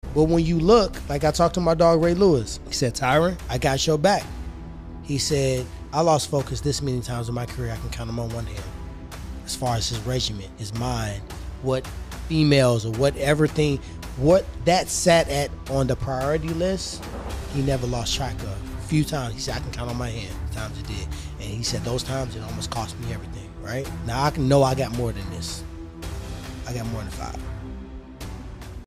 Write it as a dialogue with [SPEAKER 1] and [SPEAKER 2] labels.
[SPEAKER 1] But when you look, like I talked to my dog Ray Lewis, he said, Tyron, I got your back. He said, I lost focus this many times in my career, I can count them on one hand. As far as his regiment, his mind, what females or what that sat at on the priority list, he never lost track of. A few times, he said, I can count on my hand the times it did. And he said, those times it almost cost me everything, right? Now I can know I got more than this. I got more than 5.